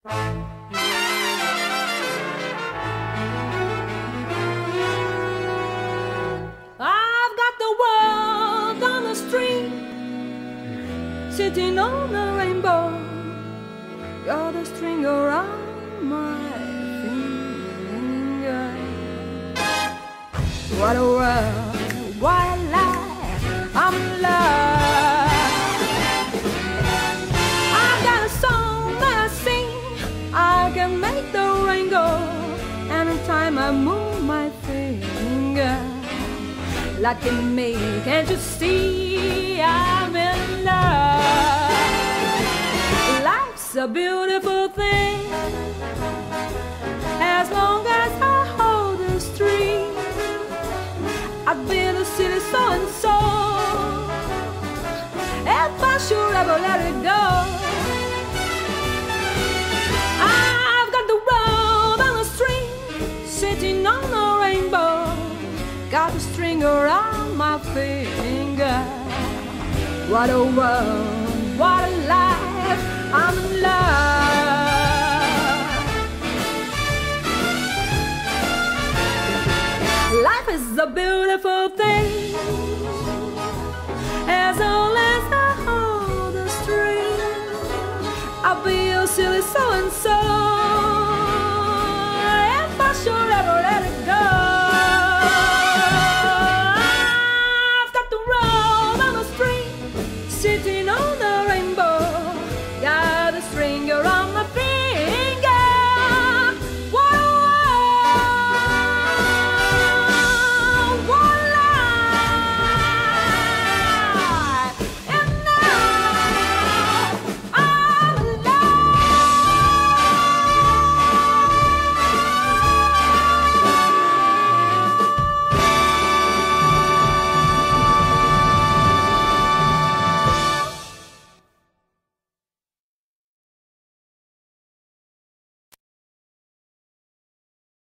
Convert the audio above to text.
I've got the world on the string, sitting on a rainbow. Got a string around my finger. What a world, what a life, I'm in love. I've got a song that I sing, I can make the rain go anytime I move my finger. Lucky me, can't you see I'm in love? Life's a beautiful thing, as long as I hold the string. I'd be the silly so-and-so if I should ever let it go. I've got the world on a string, sitting on a rainbow. Got the string around my finger. What a world, what a life, I'm in love. Life is a beautiful